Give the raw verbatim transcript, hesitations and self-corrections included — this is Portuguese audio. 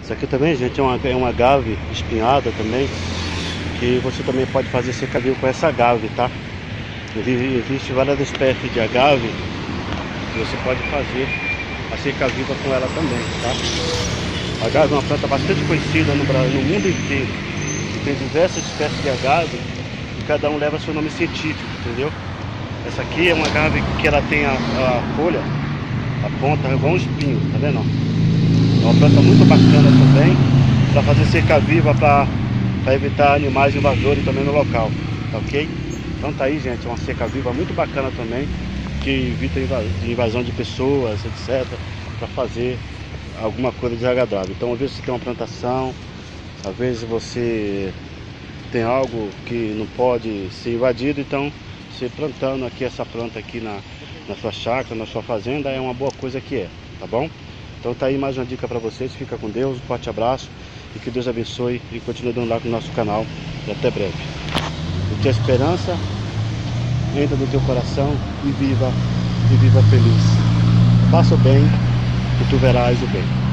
Isso aqui também, gente, é uma, é uma agave espinhada também, que você também pode fazer cerca-viva com essa agave, tá? Existe, existe várias espécies de agave que você pode fazer a cerca-viva com ela também, tá? A agave é uma planta bastante conhecida no, no mundo inteiro. E tem diversas espécies de agave e cada um leva seu nome científico, entendeu? Essa aqui é uma agave que ela tem a, a folha, a ponta igual um espinho, tá vendo? É uma planta muito bacana também para fazer cerca-viva, para evitar animais invasores também no local, tá ok? Então tá aí, gente, é uma cerca-viva muito bacana também, que evita invasão de pessoas, etcétera, para fazer alguma coisa desagradável. Então, às vezes você tem uma plantação, às vezes você tem algo que não pode ser invadido, então você plantando aqui essa planta aqui na, na sua chácara, na sua fazenda, é uma boa coisa que é, tá bom? Então tá aí mais uma dica para vocês, fica com Deus, um forte abraço e que Deus abençoe e continue dando like no nosso canal e até breve. E que a esperança entra no teu coração e viva, e viva feliz. Faça o bem e tu verás o bem.